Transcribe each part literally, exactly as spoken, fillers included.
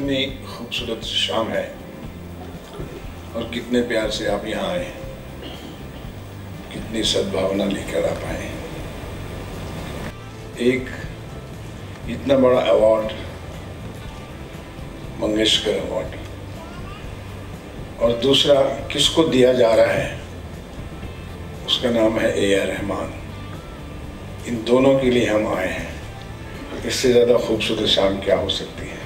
कितनी खूबसूरत शाम है और कितने प्यार से आप यहाँ आए, कितनी सद्भावना लेकर आप आए। एक इतना बड़ा अवार्ड, मंगेशकर अवार्ड, और दूसरा किसको दिया जा रहा है, उसका नाम है ए आर रहमान। इन दोनों के लिए हम आए हैं। इससे ज़्यादा खूबसूरत शाम क्या हो सकती है।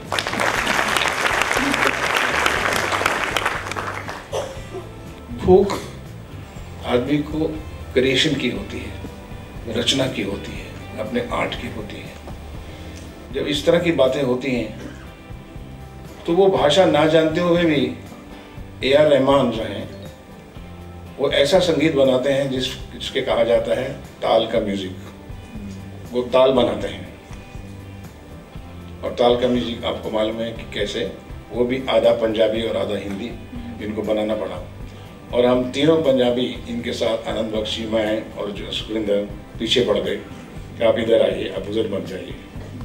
भूख आदमी को क्रिएशन की होती है, रचना की होती है, अपने आर्ट की होती है। जब इस तरह की बातें होती हैं तो वो भाषा ना जानते हुए भी ए आर रहमान जो हैं वो ऐसा संगीत बनाते हैं जिस जिसके कहा जाता है ताल का म्यूजिक। वो ताल बनाते हैं, और ताल का म्यूजिक आपको मालूम है कि कैसे, वो भी आधा पंजाबी और आधा हिंदी इनको बनाना पड़ा। और हम तीनों पंजाबी इनके साथ, आनंद बख्शी, मैं और जो सुखविंदर, पीछे पड़ गए कि आप इधर आइए, आप उधर मत जाइए।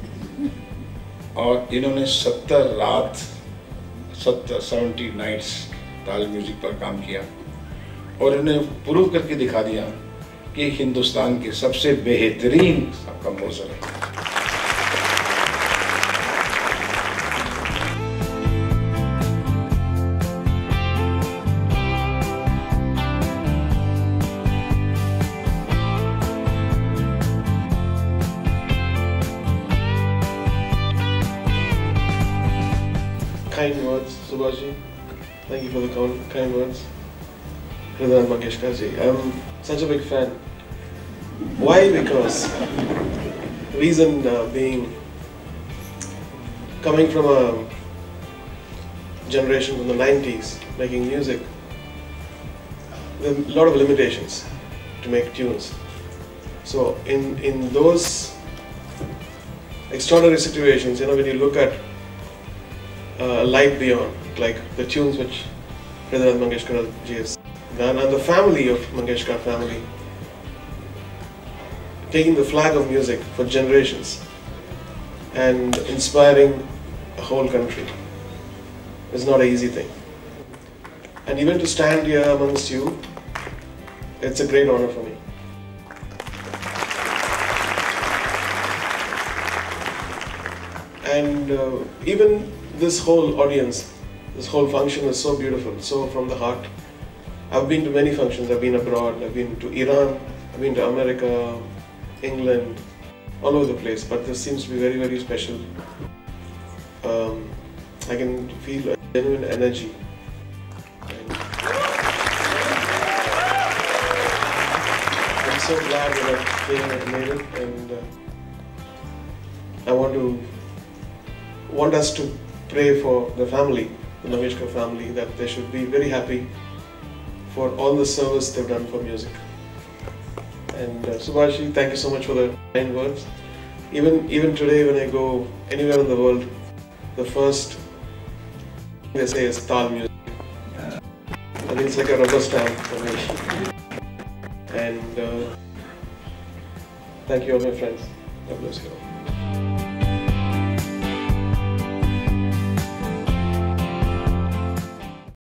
और इन्होंने सत्तर रात सत्तर सेवेंटी नाइट्स ताल म्यूजिक पर काम किया और इन्हें प्रूव करके दिखा दिया कि हिंदुस्तान के सबसे बेहतरीन कंपोजर है। Kind words, Subhashi. Thank you for the kind words. Hridayan Mangeshkar ji. I'm such a big fan. Why? Because reason uh, being, coming from a generation from the nineties, making music, there are a lot of limitations to make tunes. So in in those extraordinary situations, you know, when you look at Uh, light beyond, like the tunes which Hridayan Mangeshkar ji has done, and the family of Mangeshkar family, taking the flag of music for generations and inspiring a whole country is not an easy thing. And even to stand here amongst you, it's a great honor for me. And uh, even this whole audience, this whole function is so beautiful, so from the heart. I've been to many functions, I've been abroad, I've been to Iran, I've been to America, England, all over the place, but this seems to be very, very special. Um, I can feel a genuine energy. And I'm so glad that I came and made it, and uh, I want to want us to pray for the family, the Mangeshkar family, that they should be very happy for all the service they've done for music. And uh, Subhashi, thank you so much for the kind words. Even even today, when I go anywhere in the world, the first thing they say is Taal music. I think it's like a rubber stamp for me. And uh, thank you all my friends. God bless you all.